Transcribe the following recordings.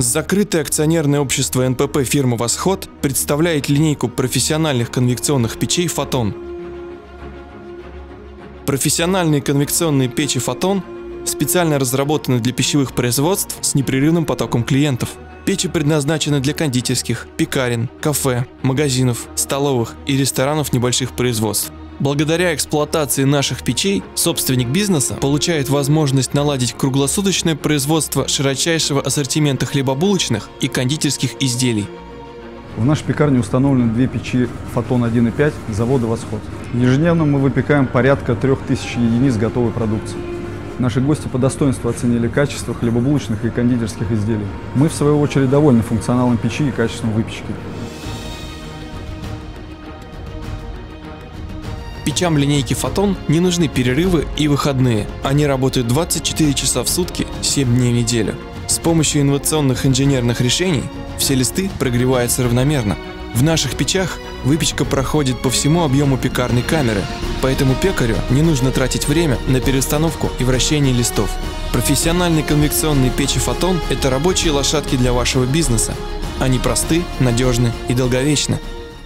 Закрытое акционерное общество НПП фирмы «Восход» представляет линейку профессиональных конвекционных печей «Фотон». Профессиональные конвекционные печи «Фотон» специально разработаны для пищевых производств с непрерывным потоком клиентов. Печи предназначены для кондитерских, пекарен, кафе, магазинов, столовых и ресторанов небольших производств. Благодаря эксплуатации наших печей собственник бизнеса получает возможность наладить круглосуточное производство широчайшего ассортимента хлебобулочных и кондитерских изделий. В нашей пекарне установлены две печи «Фотон 1.5» завода «Восход». Ежедневно мы выпекаем порядка 3000 единиц готовой продукции. Наши гости по достоинству оценили качество хлебобулочных и кондитерских изделий. Мы, в свою очередь, довольны функционалом печи и качеством выпечки. Печам линейки «Фотон» не нужны перерывы и выходные. Они работают 24 часа в сутки, 7 дней в неделю. С помощью инновационных инженерных решений все листы прогреваются равномерно. В наших печах выпечка проходит по всему объему пекарной камеры, поэтому пекарю не нужно тратить время на перестановку и вращение листов. Профессиональные конвекционные печи «Фотон» – это рабочие лошадки для вашего бизнеса. Они просты, надежны и долговечны.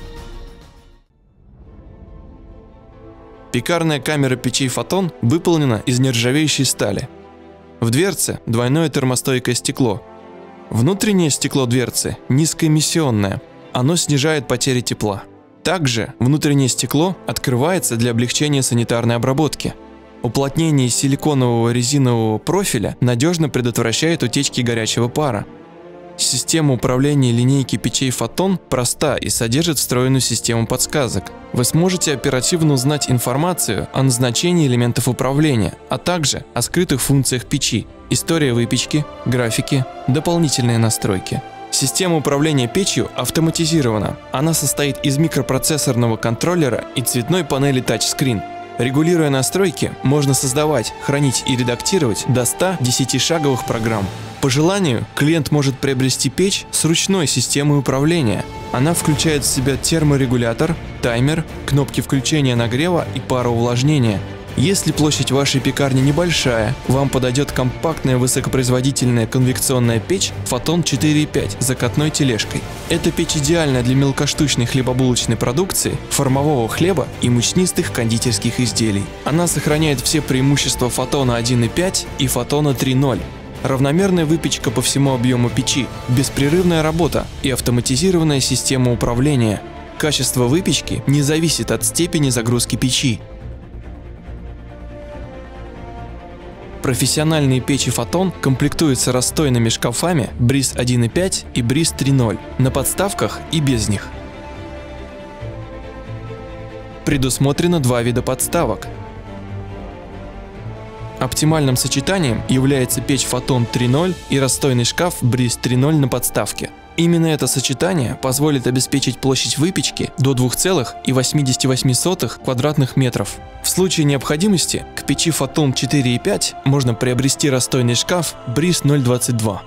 Пекарная камера печей «Фотон» выполнена из нержавеющей стали. В дверце двойное термостойкое стекло. Внутреннее стекло дверцы низкоэмиссионное, оно снижает потери тепла. Также внутреннее стекло открывается для облегчения санитарной обработки. Уплотнение силиконового резинового профиля надежно предотвращает утечки горячего пара. Система управления линейки печей «Фотон» проста и содержит встроенную систему подсказок. Вы сможете оперативно узнать информацию о назначении элементов управления, а также о скрытых функциях печи, история выпечки, графики, дополнительные настройки. Система управления печью автоматизирована. Она состоит из микропроцессорного контроллера и цветной панели тачскрин. Регулируя настройки, можно создавать, хранить и редактировать до 100 10-шаговых программ. По желанию, клиент может приобрести печь с ручной системой управления. Она включает в себя терморегулятор, таймер, кнопки включения нагрева и пароувлажнения. Если площадь вашей пекарни небольшая, вам подойдет компактная высокопроизводительная конвекционная печь «Фотон 4.5» с закатной тележкой. Эта печь идеальна для мелкоштучной хлебобулочной продукции, формового хлеба и мучнистых кондитерских изделий. Она сохраняет все преимущества «Фотона 1.5» и «Фотона 3.0». Равномерная выпечка по всему объему печи, беспрерывная работа и автоматизированная система управления. Качество выпечки не зависит от степени загрузки печи. Профессиональные печи «Фотон» комплектуются расстойными шкафами Бриз 1.5 и Бриз 3.0 на подставках и без них. Предусмотрено два вида подставок. Оптимальным сочетанием является печь «Фотон 3.0» и расстойный шкаф Бриз 3.0 на подставке. Именно это сочетание позволит обеспечить площадь выпечки до 2,88 квадратных метров. В случае необходимости к печи «Фотон 4.5» можно приобрести расстойный шкаф Бриз 0.22.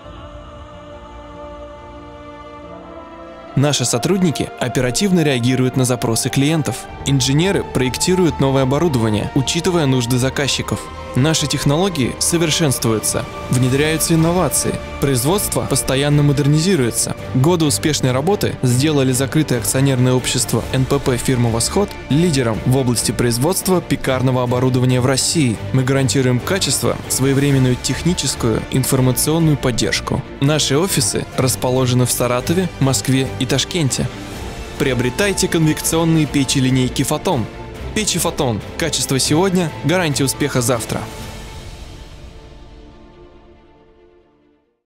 Наши сотрудники оперативно реагируют на запросы клиентов. Инженеры проектируют новое оборудование, учитывая нужды заказчиков. Наши технологии совершенствуются, внедряются инновации, производство постоянно модернизируется. Годы успешной работы сделали закрытое акционерное общество НПП фирмы «Восход» лидером в области производства пекарного оборудования в России. Мы гарантируем качество, своевременную техническую, информационную поддержку. Наши офисы расположены в Саратове, Москве и Ташкенте. Приобретайте конвекционные печи линейки «Фотон». Печи «Фотон». Качество сегодня, гарантия успеха завтра.